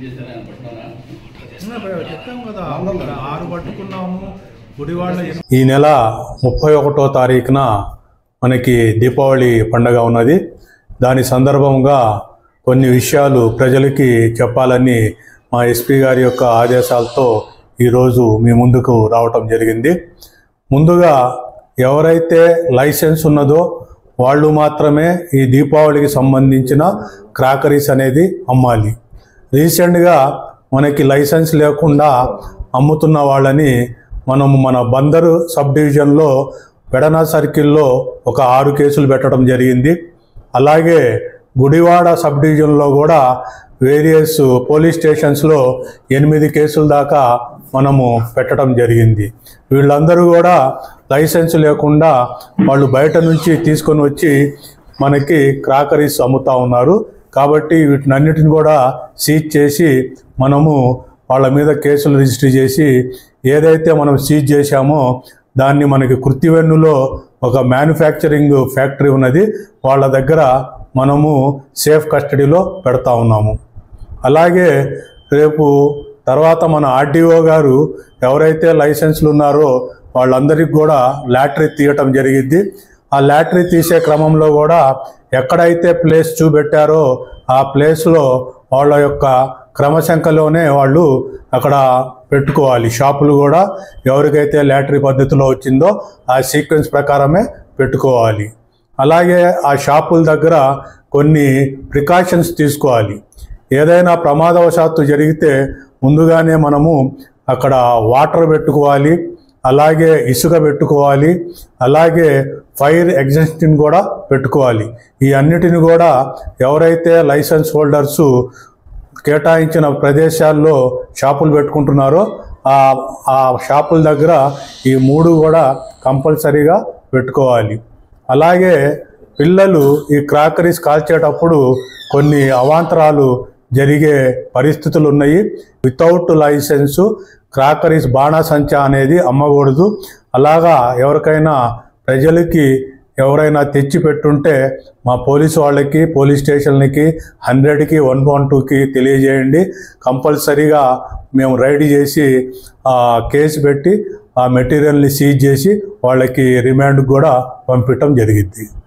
ఈ నెల 31వ తారీఖున మనకి దీపావళి పండుగ ఉన్నది. దాని సందర్భంగా కొన్ని విషయాలు ప్రజలకి చెప్పాలని మా ఎస్పీ గారి యొక్క ఆదేశాలతో ఈరోజు మీ ముందుకు రావటం జరిగింది. ముందుగా ఎవరైతే లైసెన్స్ ఉన్నదో వాళ్ళు మాత్రమే ఈ దీపావళికి సంబంధించిన క్రాకరీస్ అనేది అమ్మాలి. రీసెంట్గా మనకి లైసెన్స్ లేకుండా అమ్ముతున్న వాళ్ళని మనము మన బందరు సబ్ డివిజన్లో పెడన సర్కిల్లో ఒక 6 కేసులు పెట్టడం జరిగింది. అలాగే గుడివాడ సబ్ డివిజన్లో కూడా వేరియస్ పోలీస్ స్టేషన్స్లో 8 కేసుల దాకా మనము పెట్టడం జరిగింది. వీళ్ళందరూ కూడా లైసెన్స్ లేకుండా వాళ్ళు బయట నుంచి తీసుకొని వచ్చి మనకి క్రాకరీస్ అమ్ముతూ ఉన్నారు. కాబట్టి వీటినన్నిటిని కూడా సీజ్ చేసి మనము వాళ్ళ మీద కేసులు రిజిస్టర్ చేసి ఏదైతే మనం సీజ్ చేశామో దాన్ని మనకి కృత్తివెన్నులో ఒక మ్యానుఫ్యాక్చరింగ్ ఫ్యాక్టరీ ఉన్నది, వాళ్ళ దగ్గర మనము సేఫ్ కస్టడీలో పెడతా ఉన్నాము. అలాగే రేపు తర్వాత మన ఆర్డీఓ గారు ఎవరైతే లైసెన్స్లు ఉన్నారో వాళ్ళందరికీ కూడా లాటరీ తీయటం జరిగింది. ఆ లాటరీ తీసే క్రమంలో కూడా ఎక్కడైతే ప్లేస్ చూపెట్టారో ఆ ప్లేస్లో వాళ్ళ యొక్క క్రమశంఖలోనే వాళ్ళు అక్కడ పెట్టుకోవాలి. షాపులు కూడా ఎవరికైతే లాటరీ పద్ధతిలో వచ్చిందో ఆ సీక్వెన్స్ ప్రకారమే పెట్టుకోవాలి. అలాగే ఆ షాపుల దగ్గర కొన్ని ప్రికాషన్స్ తీసుకోవాలి. ఏదైనా ప్రమాదవశాత్తు జరిగితే ముందుగానే మనము అక్కడ వాటర్ పెట్టుకోవాలి, అలాగే ఇసుక పెట్టుకోవాలి, అలాగే ఫైర్ ఎగ్జిస్టింగ్ కూడా పెట్టుకోవాలి. ఈ అన్నిటిని కూడా ఎవరైతే లైసెన్స్ హోల్డర్సు కేటాయించిన ప్రదేశాల్లో షాపులు పెట్టుకుంటున్నారో ఆ షాపుల దగ్గర ఈ 3 కూడా కంపల్సరీగా పెట్టుకోవాలి. అలాగే పిల్లలు ఈ క్రాకరీస్ కాల్చేటప్పుడు కొన్ని అవాంతరాలు జరిగే పరిస్థితులు ఉన్నాయి. వితౌట్ లైసెన్సు క్రాకరీస్ బాణాసంచా అనేది అమ్మకూడదు. అలాగా ఎవరికైనా ప్రజలకి ఎవరైనా తెచ్చి పెట్టుంటే మా పోలీసు వాళ్ళకి, పోలీస్ స్టేషన్లకి 100కి 112కి తెలియజేయండి. కంపల్సరీగా మేము రైడ్ చేసి కేసు పెట్టి ఆ మెటీరియల్ని సీజ్ చేసి వాళ్ళకి రిమాండ్ కూడా పంపించడం జరిగింది.